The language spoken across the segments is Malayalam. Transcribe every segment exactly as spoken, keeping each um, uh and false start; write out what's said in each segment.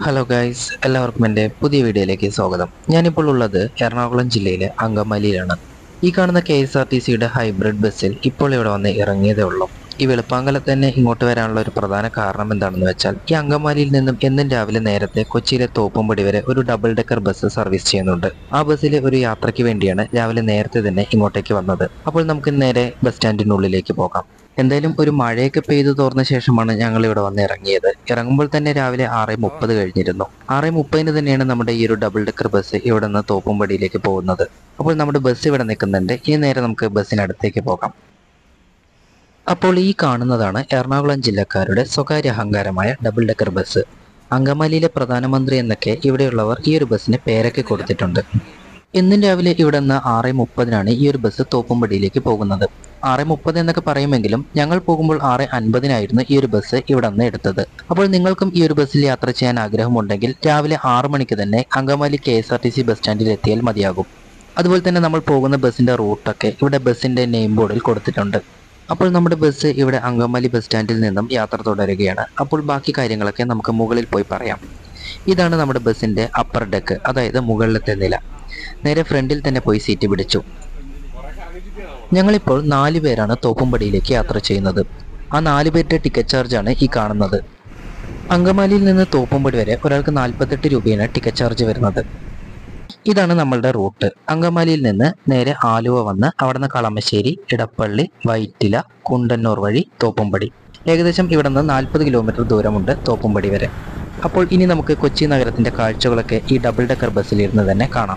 ഹലോ ഗൈസ്, എല്ലാവർക്കും എൻ്റെ പുതിയ വീഡിയോയിലേക്ക് സ്വാഗതം. ഞാനിപ്പോൾ ഉള്ളത് എറണാകുളം ജില്ലയിലെ അങ്കമാലിയിലാണ്. ഈ കാണുന്ന കെ എസ് ആർ ടി സിയുടെ ഹൈബ്രിഡ് ബസ്സിൽ ഇപ്പോൾ ഇവിടെ വന്ന് ഇറങ്ങിയതേ ഉള്ളൂ. ഈ വെളുപ്പാങ്കലത്ത് തന്നെ ഇങ്ങോട്ട് വരാനുള്ള ഒരു പ്രധാന കാരണം എന്താണെന്ന് വെച്ചാൽ, ഈ അങ്കമാലിയിൽ നിന്നും എന്നും രാവിലെ നേരത്തെ കൊച്ചിയിലെ തോപ്പുംപടി വരെ ഒരു ഡബിൾ ഡെക്കർ ബസ് സർവീസ് ചെയ്യുന്നുണ്ട്. ആ ബസ്സിലെ ഒരു യാത്രയ്ക്ക് വേണ്ടിയാണ് രാവിലെ നേരത്തെ തന്നെ ഇങ്ങോട്ടേക്ക് വന്നത്. അപ്പോൾ നമുക്ക് നേരെ ബസ് സ്റ്റാൻഡിനുള്ളിലേക്ക് പോകാം. എന്തായാലും ഒരു മഴയൊക്കെ പെയ്തു തോർന്ന ശേഷമാണ് ഞങ്ങൾ ഇവിടെ വന്ന് ഇറങ്ങിയത്. ഇറങ്ങുമ്പോൾ തന്നെ രാവിലെ ആറ് മുപ്പത് കഴിഞ്ഞിരുന്നു. ആറ് മുപ്പതിന് തന്നെയാണ് നമ്മുടെ ഈ ഒരു ഡബിൾ ഡെക്കർ ബസ് ഇവിടെ നിന്ന് തോപ്പുംപടിയിലേക്ക് പോകുന്നത്. അപ്പോൾ നമ്മുടെ ബസ് ഇവിടെ നിൽക്കുന്നുണ്ട്. ഇനി നേരെ നമുക്ക് ബസ്സിനടുത്തേക്ക് പോകാം. അപ്പോൾ ഈ കാണുന്നതാണ് എറണാകുളം ജില്ലക്കാരുടെ സ്വകാര്യ അഹങ്കാരമായ ഡബിൾ ഡെക്കർ ബസ്. അങ്കമാലിയിലെ പ്രധാനമന്ത്രി എന്നൊക്കെ ഇവിടെയുള്ളവർ ഈ ഒരു ബസ്സിന് പേരൊക്കെ കൊടുത്തിട്ടുണ്ട്. എന്നും രാവിലെ ഇവിടെ നിന്ന് ആറ് മുപ്പതിനാണ് ഈ ഒരു ബസ് തോപ്പുംപടിയിലേക്ക് പോകുന്നത്. ആറ് മുപ്പത് എന്നൊക്കെ പറയുമെങ്കിലും ഞങ്ങൾ പോകുമ്പോൾ ആറ് അൻപതിനായിരുന്നു ഈ ഒരു ബസ് ഇവിടെ നിന്ന് എടുത്തത്. അപ്പോൾ നിങ്ങൾക്കും ഈ ഒരു ബസ്സിൽ യാത്ര ചെയ്യാൻ ആഗ്രഹമുണ്ടെങ്കിൽ രാവിലെ ആറ് മണിക്ക് തന്നെ Angamaly K S R T C bus സ്റ്റാൻഡിൽ എത്തിയാൽ മതിയാകും. അതുപോലെ തന്നെ നമ്മൾ പോകുന്ന ബസ്സിൻ്റെ റൂട്ടൊക്കെ ഇവിടെ ബസ്സിൻ്റെ നെയിം ബോർഡിൽ കൊടുത്തിട്ടുണ്ട്. അപ്പോൾ നമ്മുടെ ബസ് ഇവിടെ അങ്കമാലി ബസ് സ്റ്റാൻഡിൽ നിന്നും യാത്ര തുടരുകയാണ്. അപ്പോൾ ബാക്കി കാര്യങ്ങളൊക്കെ നമുക്ക് മുകളിൽ പോയി പറയാം. ഇതാണ് നമ്മുടെ ബസ്സിൻ്റെ അപ്പർ ഡെക്ക്, അതായത് മുകളിലത്തെ നില. നേരെ ഫ്രണ്ടിൽ തന്നെ പോയി സീറ്റ് പിടിച്ചു. ഞങ്ങളിപ്പോൾ നാല് പേരാണ് തോപ്പുംപടിയിലേക്ക് യാത്ര ചെയ്യുന്നത്. ആ നാല് പേരുടെ ടിക്കറ്റ് ചാർജാണ് ഈ കാണുന്നത്. അങ്കമാലിയിൽ നിന്ന് തോപ്പുംപടി വരെ ഒരാൾക്ക് നാൽപ്പത്തെട്ട് രൂപയാണ് ടിക്കറ്റ് ചാർജ് വരുന്നത്. ഇതാണ് നമ്മളുടെ റൂട്ട്. അങ്കമാലിയിൽ നിന്ന് നേരെ ആലുവ വന്ന് അവിടുന്ന് കളമശ്ശേരി, ഇടപ്പള്ളി, വൈറ്റില, കുണ്ടന്നൂർ വഴി തോപ്പുംപടി. ഏകദേശം ഇവിടെ നിന്ന് നാൽപ്പത് കിലോമീറ്റർ ദൂരമുണ്ട് തോപ്പുംപടി വരെ. അപ്പോൾ ഇനി നമുക്ക് കൊച്ചി നഗരത്തിൻ്റെ കാഴ്ചകളൊക്കെ ഈ ഡബിൾ ഡെക്കർ ബസ്സിലിരുന്ന് തന്നെ കാണാം.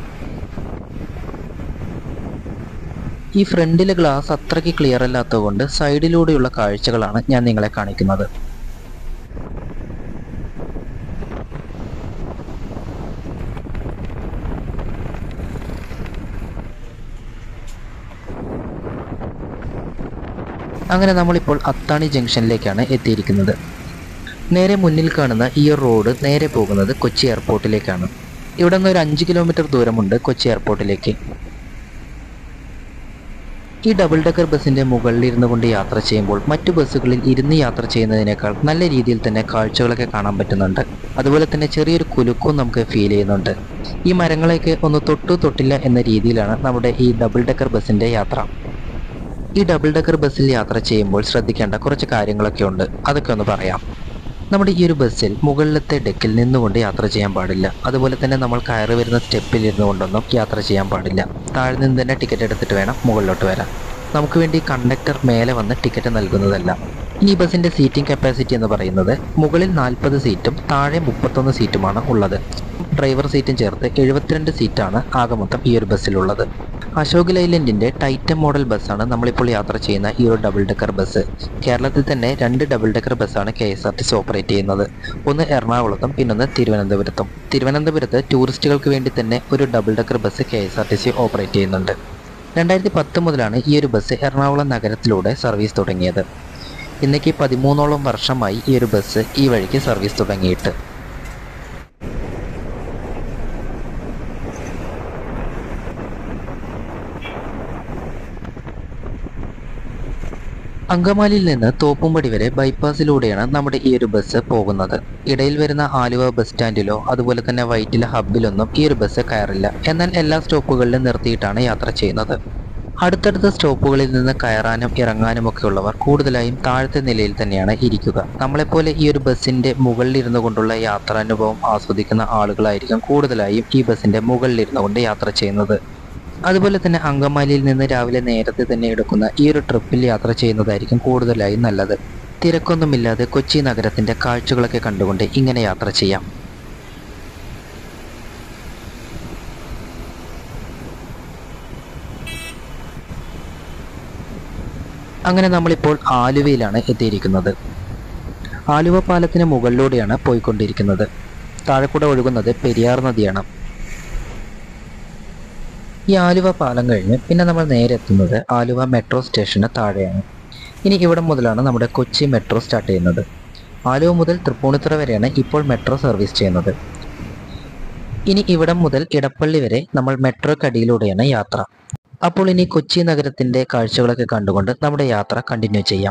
ഈ ഫ്രണ്ടിലെ ഗ്ലാസ് അത്രയ്ക്ക് ക്ലിയർ അല്ലാത്തതുകൊണ്ട് സൈഡിലൂടെയുള്ള കാഴ്ചകളാണ് ഞാൻ നിങ്ങളെ കാണിക്കുന്നത്. അങ്ങനെ നമ്മളിപ്പോൾ അത്താണി ജംഗ്ഷനിലേക്കാണ് എത്തിയിരിക്കുന്നത്. നേരെ മുന്നിൽ കാണുന്ന ഈ റോഡ് നേരെ പോകുന്നത് കൊച്ചി എയർപോർട്ടിലേക്കാണ്. ഇവിടെ നിന്ന് ഒരു അഞ്ച് കിലോമീറ്റർ ദൂരമുണ്ട് കൊച്ചി എയർപോർട്ടിലേക്ക്. ഈ ഡബിൾ ഡെക്കർ ബസ്സിൻ്റെ മുകളിൽ ഇരുന്നു കൊണ്ട് യാത്ര ചെയ്യുമ്പോൾ മറ്റു ബസ്സുകളിൽ ഇരുന്ന് യാത്ര ചെയ്യുന്നതിനേക്കാൾ നല്ല രീതിയിൽ തന്നെ കാഴ്ചകളൊക്കെ കാണാൻ പറ്റുന്നുണ്ട്. അതുപോലെ തന്നെ ചെറിയൊരു കുലുക്കവും നമുക്ക് ഫീൽ ചെയ്യുന്നുണ്ട്. ഈ മരങ്ങളെയൊക്കെ ഒന്ന് തൊട്ടു തൊട്ടില്ല എന്ന രീതിയിലാണ് നമ്മുടെ ഈ ഡബിൾ ഡെക്കർ ബസ്സിൻ്റെ യാത്ര. ഈ ഡബിൾ ഡെക്കർ ബസ്സിൽ യാത്ര ചെയ്യുമ്പോൾ ശ്രദ്ധിക്കേണ്ട കുറച്ച് കാര്യങ്ങളൊക്കെ ഉണ്ട്. അതൊക്കെ ഒന്ന് പറയാം. നമ്മുടെ ഈ ഒരു ബസ്സിൽ മുകളിലത്തെ ഡെക്കിൽ നിന്നുകൊണ്ട് യാത്ര ചെയ്യാൻ പാടില്ല. അതുപോലെ തന്നെ നമ്മൾ കയറി വരുന്ന സ്റ്റെപ്പിൽ ഇരുന്നു കൊണ്ടൊന്നും യാത്ര ചെയ്യാൻ പാടില്ല. താഴെ നിന്ന് തന്നെ ടിക്കറ്റ് എടുത്തിട്ട് വേണം മുകളിലോട്ട് വരാൻ. നമുക്ക് വേണ്ടി കണ്ടക്ടർ മേലെ വന്ന് ടിക്കറ്റ് നൽകുന്നതല്ല. ഈ ബസ്സിൻ്റെ സീറ്റിംഗ് കപ്പാസിറ്റി എന്ന് പറയുന്നത് മുകളിൽ നാൽപ്പത് സീറ്റും താഴെ മുപ്പത്തൊന്ന് സീറ്റുമാണ് ഉള്ളത്. ഡ്രൈവർ സീറ്റും ചേർത്ത് എഴുപത്തിരണ്ട് സീറ്റാണ് ആകെ മൊത്തം ഈ ഒരു ബസ്സിലുള്ളത്. അശോക് ലൈലൻഡിൻ്റെ ടൈറ്റൻ മോഡൽ ബസ്സാണ് നമ്മളിപ്പോൾ യാത്ര ചെയ്യുന്ന ഈ ഒരു ഡബിൾ ഡെക്കർ ബസ്. കേരളത്തിൽ തന്നെ രണ്ട് ഡബിൾ ഡെക്കർ ബസ്സാണ് K S R T C operate ചെയ്യുന്നത്. ഒന്ന് എറണാകുളത്തും പിന്നൊന്ന് തിരുവനന്തപുരത്തും. തിരുവനന്തപുരത്ത് ടൂറിസ്റ്റുകൾക്ക് വേണ്ടി തന്നെ ഒരു double decker bus K S R T C operate ചെയ്യുന്നുണ്ട്. രണ്ടായിരത്തി പത്ത് മുതലാണ് ഈ ഒരു ബസ് എറണാകുളം നഗരത്തിലൂടെ സർവീസ് തുടങ്ങിയത്. ഇന്നേക്ക് പതിമൂന്നോളം വർഷമായി ഈ ഒരു ബസ് ഈ വഴിക്ക് സർവീസ് തുടങ്ങിയിട്ട്. അങ്കമാലിയിൽ നിന്ന് തോപ്പുംപടി വരെ ബൈപ്പാസിലൂടെയാണ് നമ്മുടെ ഈ ഒരു ബസ് പോകുന്നത്. ഇടയിൽ വരുന്ന ആലുവ ബസ് സ്റ്റാൻഡിലോ അതുപോലെ തന്നെ വൈറ്റില ഹബ്ബിലൊന്നും ഈ ഒരു ബസ് കയറില്ല. എന്നാൽ എല്ലാ സ്റ്റോപ്പുകളിലും നിർത്തിയിട്ടാണ് യാത്ര ചെയ്യുന്നത്. അടുത്തടുത്ത സ്റ്റോപ്പുകളിൽ നിന്ന് കയറാനും ഇറങ്ങാനും ഒക്കെ ഉള്ളവർ കൂടുതലായും താഴത്തെ നിലയിൽ തന്നെയാണ് ഇരിക്കുക. നമ്മളെപ്പോലെ ഈ ഒരു ബസ്സിൻ്റെ മുകളിലിരുന്നു കൊണ്ടുള്ള യാത്രാനുഭവം ആസ്വദിക്കുന്ന ആളുകളായിരിക്കും കൂടുതലായും ഈ ബസ്സിൻ്റെ മുകളിലിരുന്നു കൊണ്ട് യാത്ര ചെയ്യുന്നത്. അതുപോലെ തന്നെ അങ്കമാലിയിൽ നിന്ന് രാവിലെ നേരത്തെ തന്നെ എടുക്കുന്ന ഈ ഒരു ട്രിപ്പിൽ യാത്ര ചെയ്യുന്നതായിരിക്കും കൂടുതലായും നല്ലത്. തിരക്കൊന്നുമില്ലാതെ കൊച്ചി നഗരത്തിൻ്റെ കാഴ്ചകളൊക്കെ കണ്ടുകൊണ്ട് ഇങ്ങനെ യാത്ര ചെയ്യാം. അങ്ങനെ നമ്മളിപ്പോൾ ആലുവയിലാണ് എത്തിയിരിക്കുന്നത്. ആലുവ പാലത്തിന് മുകളിലൂടെയാണ് പോയിക്കൊണ്ടിരിക്കുന്നത്. താഴെക്കൂടെ ഒഴുകുന്നത് പെരിയാർ നദിയാണ്. ഈ ആലുവ പാലം കഴിഞ്ഞ് പിന്നെ നമ്മൾ നേരെ എത്തുന്നത് ആലുവ മെട്രോ സ്റ്റേഷന് താഴെയാണ്. ഇനി ഇവിടെ മുതലാണ് നമ്മുടെ കൊച്ചി മെട്രോ സ്റ്റാർട്ട് ചെയ്യുന്നത്. ആലുവ മുതൽ തൃപ്പൂണിത്തുറ വരെയാണ് ഇപ്പോൾ മെട്രോ സർവീസ് ചെയ്യുന്നത്. ഇനി ഇവിടം മുതൽ ഇടപ്പള്ളി വരെ നമ്മൾ മെട്രോക്കടിയിലൂടെയാണ് യാത്ര. അപ്പോൾ ഇനി കൊച്ചി നഗരത്തിൻ്റെ കാഴ്ചകളൊക്കെ കണ്ടുകൊണ്ട് നമ്മുടെ യാത്ര കണ്ടിന്യൂ ചെയ്യാം.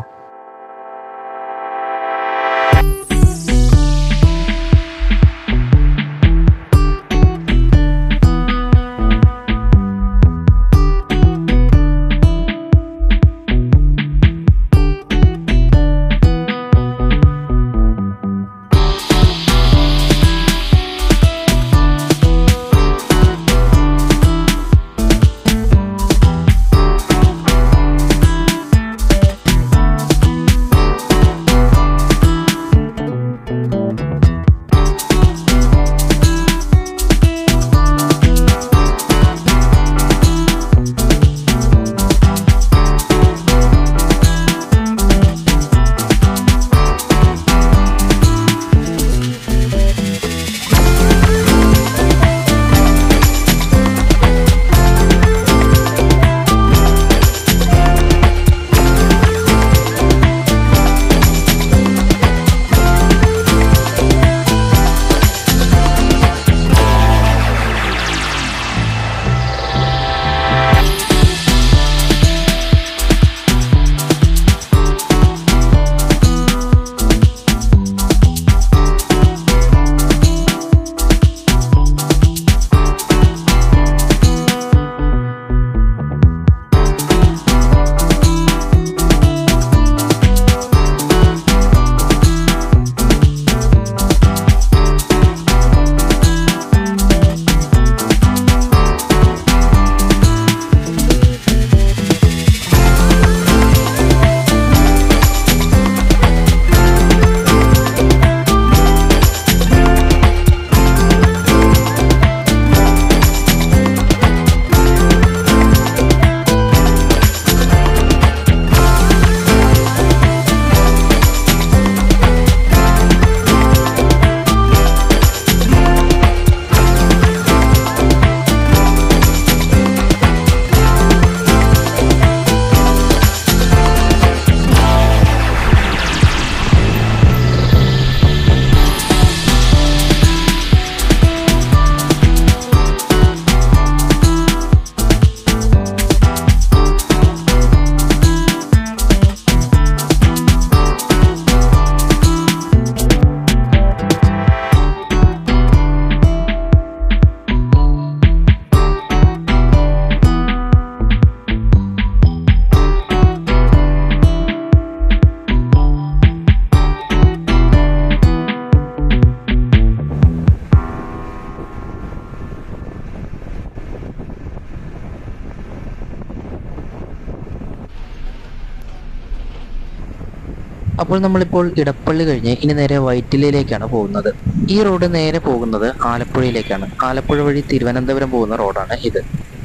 അപ്പോൾ നമ്മളിപ്പോൾ ഇടപ്പള്ളി കഴിഞ്ഞ് ഇനി നേരെ വൈറ്റിലയിലേക്കാണ് പോകുന്നത്. ഈ റോഡ് നേരെ പോകുന്നത് ആലപ്പുഴയിലേക്കാണ്. ആലപ്പുഴ വഴി തിരുവനന്തപുരം പോകുന്ന റോഡാണ് ഇത്.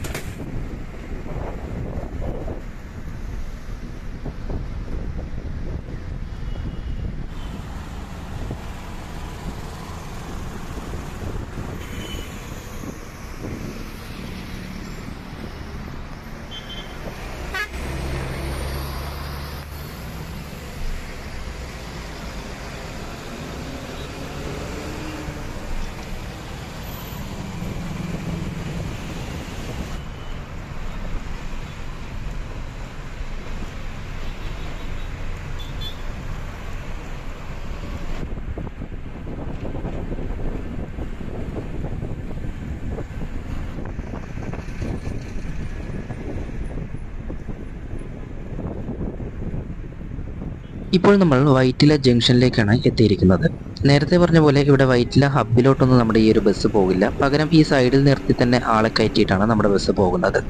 ഇപ്പോൾ നമ്മൾ വൈറ്റില ജംഗ്ഷനിലേക്കാണ് എത്തിയിരിക്കുന്നത്. നേരത്തെ പറഞ്ഞ പോലെ ഇവിടെ വൈറ്റില ഹബ്ബിലോട്ടൊന്നും നമ്മുടെ ഈ ഒരു ബസ് പോകില്ല. പകരം ഈ സൈഡിൽ നിർത്തി തന്നെ ആളെ കയറ്റിയിട്ടാണ് നമ്മുടെ ബസ് പോകുന്നത്.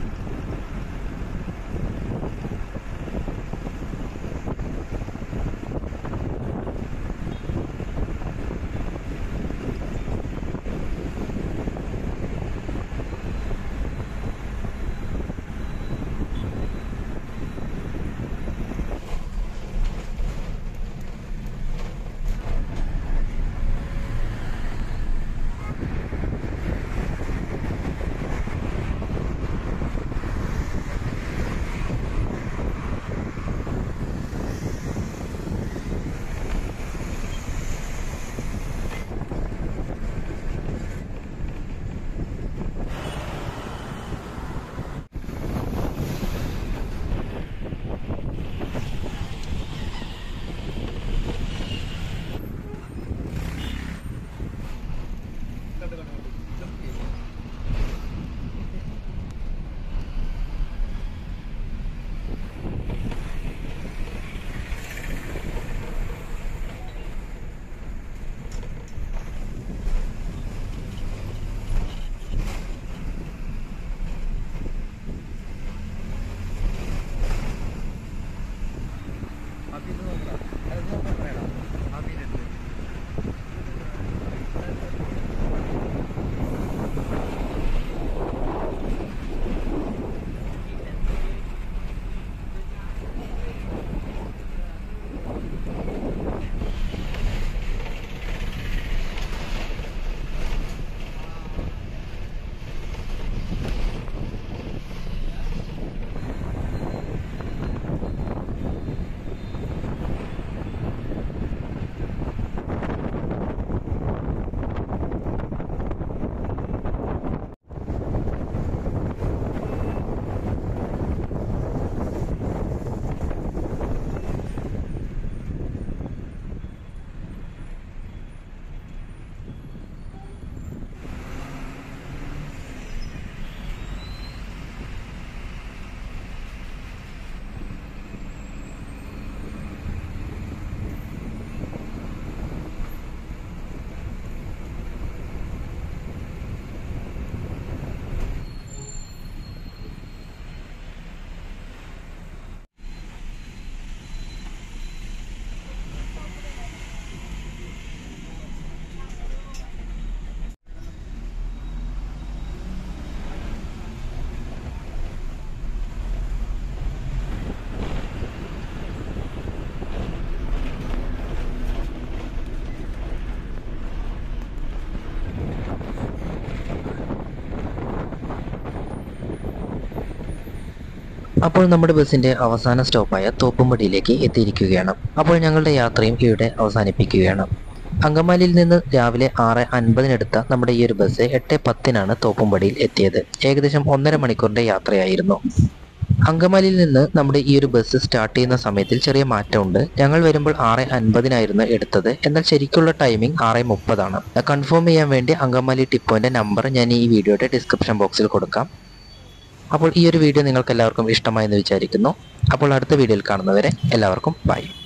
അപ്പോൾ നമ്മുടെ ബസ്സിന്റെ അവസാന സ്റ്റോപ്പായ തോപ്പുംപടിയിലേക്ക് എത്തിയിരിക്കുകയാണ്. അപ്പോൾ ഞങ്ങളുടെ യാത്രയും ഇവിടെ അവസാനിപ്പിക്കുകയാണ്. അങ്കമാലിയിൽ നിന്ന് രാവിലെ ആറ് അൻപതിനെടുത്ത നമ്മുടെ ഈ ഒരു ബസ് എട്ട് പത്തിനാണ് തോപ്പുംപടിയിൽ എത്തിയത്. ഏകദേശം ഒന്നര മണിക്കൂറിന്റെ യാത്രയായിരുന്നു. അങ്കമാലിയിൽ നിന്ന് നമ്മുടെ ഈ ഒരു ബസ് സ്റ്റാർട്ട് ചെയ്യുന്ന സമയത്തിൽ ചെറിയ മാറ്റമുണ്ട്. ഞങ്ങൾ വരുമ്പോൾ ആറ് അൻപതിനായിരുന്നു എടുത്തത്. എന്നാൽ ശരിക്കുള്ള ടൈമിംഗ് ആറ് മുപ്പതാണ്. കൺഫേം ചെയ്യാൻ വേണ്ടി അങ്കമാലി ടിപ്പോന്റെ നമ്പർ ഞാൻ ഈ വീഡിയോയുടെ ഡിസ്ക്രിപ്ഷൻ ബോക്സിൽ കൊടുക്കാം. അപ്പോൾ ഈ ഒരു വീഡിയോ നിങ്ങൾക്ക് എല്ലാവർക്കും ഇഷ്ടമായെന്ന് വിചാരിക്കുന്നു. അപ്പോൾ അടുത്ത വീഡിയോയിൽ കാണുന്നവരെ എല്ലാവർക്കും ബൈ.